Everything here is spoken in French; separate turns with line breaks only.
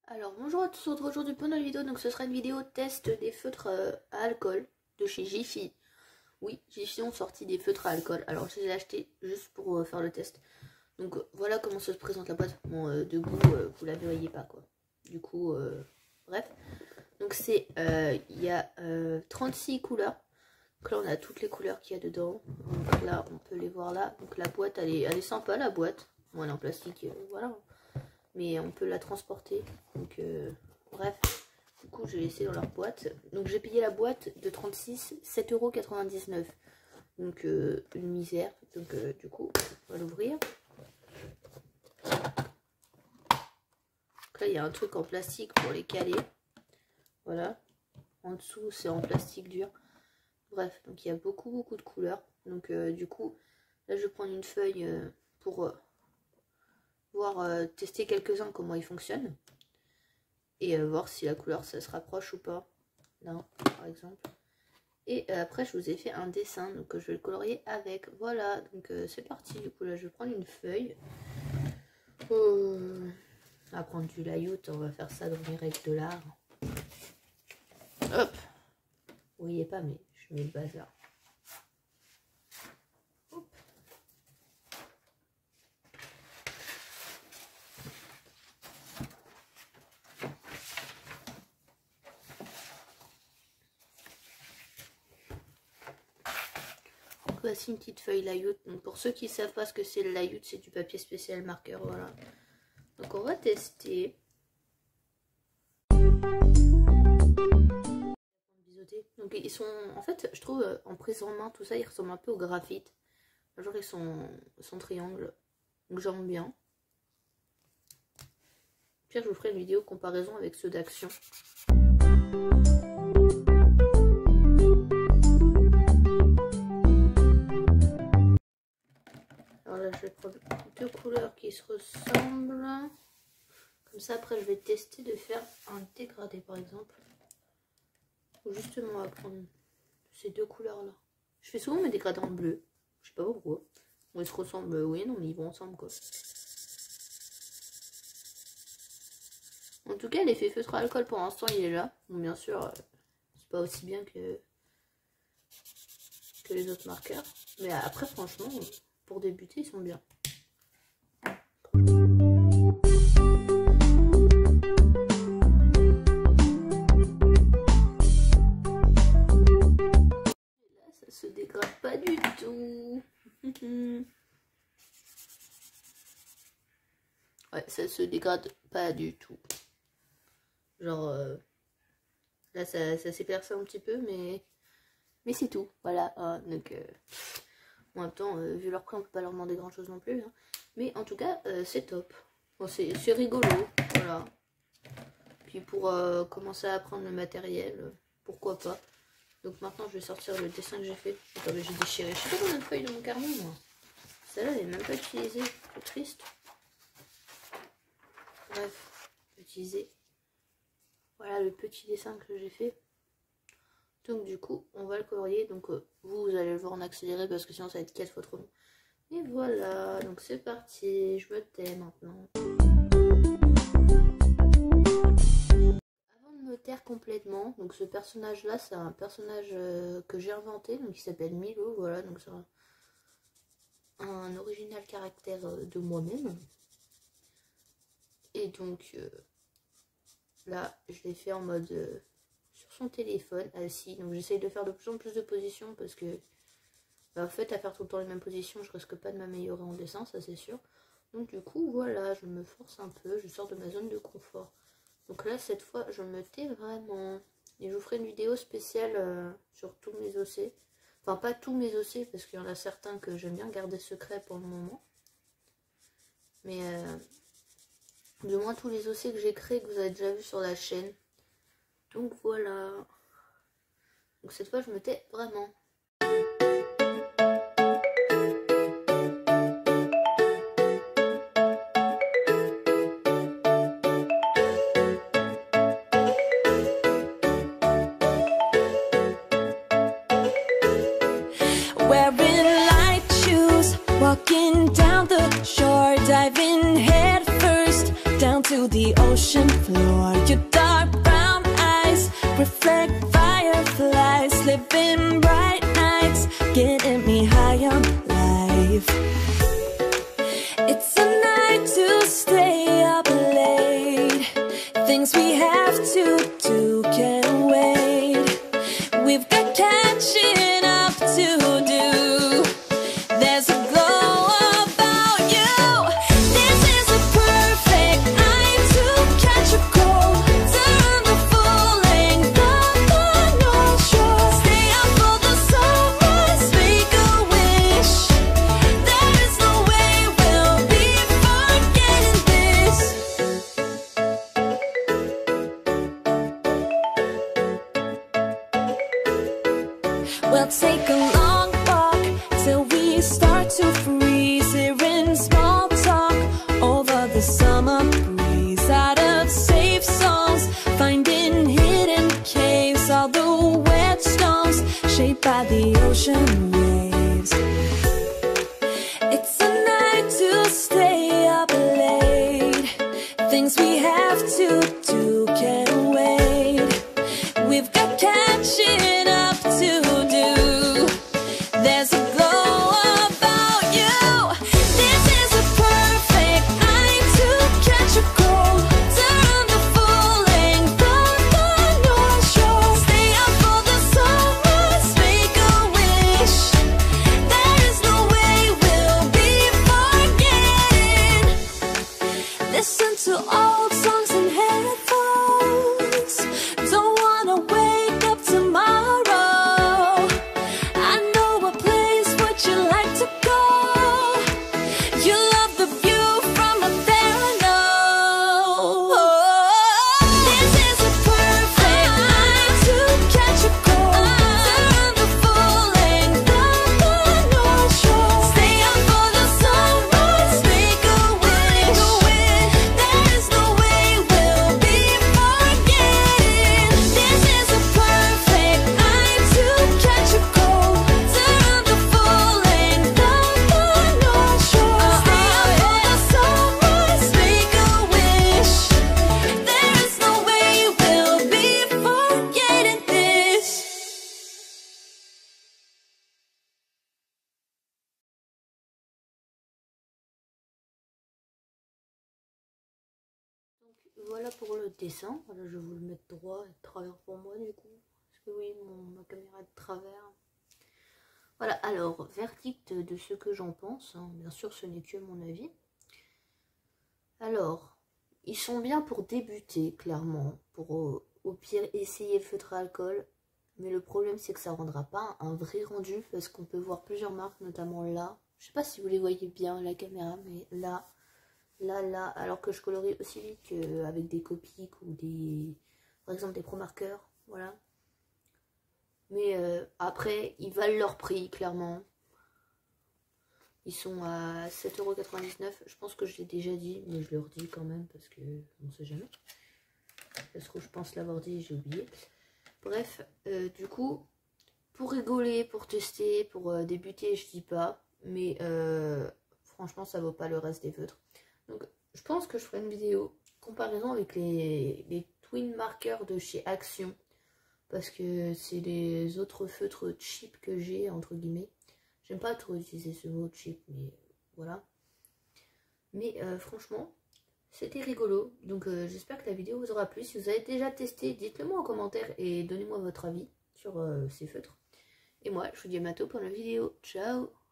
Alors bonjour à tous, on se retrouve aujourd'hui pour une vidéo. Donc ce sera une vidéo test des feutres à alcool de chez Jiffy. Oui, Jiffy ont sorti des feutres à alcool. Alors je les ai achetés juste pour faire le test. Donc voilà comment se présente la boîte. Bon, debout, vous la verriez pas quoi. Du coup, bref. Donc c'est, il y a 36 couleurs. Donc là on a toutes les couleurs qu'il y a dedans. Donc là on peut les voir là. Donc la boîte elle est sympa, la boîte. Bon, elle est en plastique, voilà. Mais on peut la transporter. Donc bref, du coup je l'ai laissé dans leur boîte. Donc j'ai payé la boîte de 36, 7,99 €. Donc une misère. Donc du coup on va l'ouvrir. Donc là il y a un truc en plastique pour les caler. Voilà. En dessous c'est en plastique dur. Bref, donc il y a beaucoup de couleurs. Donc du coup là je vais prendre une feuille pour tester quelques-uns comment ils fonctionnent et voir si la couleur ça se rapproche ou pas. Là par exemple. Et après je vous ai fait un dessin donc je vais le colorier avec. Voilà, donc c'est parti. Du coup là je vais prendre une feuille. On va prendre du layout, on va faire ça dans les règles de l'art. Hop, vous voyez pas mais je mets le bazar. Voici une petite feuille layout. Donc pour ceux qui ne savent pas ce que c'est le layout, c'est du papier spécial marqueur. Voilà. Donc on va tester. Donc ils sont, en fait, je trouve en prise en main, tout ça, ils ressemblent un peu au graphite. Genre ils sont triangles. Donc j'aime bien. Puis je vous ferai une vidéo comparaison avec ceux d'Action. Alors là je vais prendre deux couleurs qui se ressemblent. Comme ça après je vais tester de faire un dégradé par exemple. Ou justement on va prendre ces deux couleurs là. Je fais souvent mes dégradés en bleu. Je sais pas pourquoi. Bon, ils se ressemblent, oui non mais ils vont ensemble quoi. En tout cas l'effet feutre à alcool pour l'instant il est là. Bon bien sûr c'est pas aussi bien que les autres marqueurs. Mais après franchement pour débuter ils sont bien. Là ça se dégrade pas du tout. Ouais, ça se dégrade pas du tout. Genre là ça s'éclaircit un petit peu mais c'est tout. Voilà. Donc en même temps vu leur prix on peut pas leur demander grand chose non plus hein. Mais en tout cas c'est top. Bon, c'est rigolo. Voilà. Puis pour commencer à apprendre le matériel, pourquoi pas. Donc maintenant je vais sortir le dessin que j'ai fait. Attends, j'ai déchiré. Je sais pas combien de feuilles dans mon carnet moi. Celle-là elle est même pas utilisée. C'est triste. Bref, je vais utiliser. Voilà le petit dessin que j'ai fait. Donc du coup, on va le colorier. Donc vous allez le voir en accéléré parce que sinon ça va être 4 fois trop long. Et voilà, donc c'est parti. Je me tais maintenant. Avant de me taire complètement, donc ce personnage là, c'est un personnage que j'ai inventé. Donc il s'appelle Milo. Voilà, donc c'est un original caractère de moi-même. Et donc là, je l'ai fait en mode sur son téléphone, assis. Donc j'essaye de faire de plus en plus de positions parce que, en fait, à faire tout le temps les mêmes positions, je risque pas de m'améliorer en dessin, ça c'est sûr. Donc du coup, voilà, je me force un peu, je sors de ma zone de confort. Donc là, cette fois, je me tais vraiment. Et je vous ferai une vidéo spéciale sur tous mes OC. Enfin, pas tous mes OC, parce qu'il y en a certains que j'aime bien garder secret pour le moment. Mais du moins tous les OC que j'ai créés, que vous avez déjà vu sur la chaîne. Donc voilà. Donc cette fois je me tais vraiment.
Wearing light shoes, walking down the shore, diving head first down to the ocean floor. floor. Your dark brown eyes reflect fireflies, living bright nights, getting me high on life. It's a night to stay up late. Things we have to do can't wait. We've got catching up to do. There's a glow about you. This is a perfect night to catch a cold, turn the full length of the North Shore. Stay up for the sunrise, make a wish. There is no way we'll be forgetting this. We'll take a long walk till we start to freeze. Hearing small talk over the summer breeze. Out of safe zones, finding hidden caves. All the whetstones shaped by the ocean waves. It's a night to stay up late. Things we have to do can't wait. We've got catching up to do. There's a glow about you. This is a perfect night to catch a cold, turn the full length of the North Shore. Stay up for the sunrise, make a wish. There is no way we'll be forgetting. Listen to old songs in headphones. Don't wanna wake up tomorrow. I know a place, would you like to go? You love the view from up there, I know. This is a perfect night to catch a cold, turn the full length of the North Shore. Stay up for the sunrise, make a wish. There is no way we'll be forgetting. This is a perfect night to catch a cold, turn the full length of the North Shore. Stay up for the sunrise, make a wish. There is no way we'll be forgetting this.
Donc voilà pour le dessin. Voilà, je vais vous le mettre droit et de travers pour moi du coup. Parce que oui, ma caméra est de travers. Voilà, alors, verdict de ce que j'en pense. Hein. Bien sûr, ce n'est que mon avis. Alors, ils sont bien pour débuter, clairement. Pour au pire essayer le feutre à alcool. Mais le problème, c'est que ça ne rendra pas un vrai rendu. Parce qu'on peut voir plusieurs marques, notamment là. Je sais pas si vous les voyez bien, la caméra, mais là, alors que je colorie aussi vite qu'avec des Copics ou des, par exemple, des Pro Markers, voilà. Mais après, ils valent leur prix, clairement. Ils sont à 7,99 €. Je pense que je l'ai déjà dit, mais je le redis quand même parce que on sait jamais. Parce que je pense l'avoir dit et j'ai oublié. Bref, du coup, pour rigoler, pour tester, pour débuter, je dis pas. Mais franchement, ça vaut pas le reste des feutres. Donc, je pense que je ferai une vidéo comparaison avec les Twin Markers de chez Action. Parce que c'est les autres feutres cheap que j'ai, entre guillemets. J'aime pas trop utiliser ce mot cheap, mais voilà. Mais franchement, c'était rigolo. Donc j'espère que la vidéo vous aura plu. Si vous avez déjà testé, dites-le moi en commentaire et donnez-moi votre avis sur ces feutres. Et moi, je vous dis à bientôt pour la vidéo. Ciao!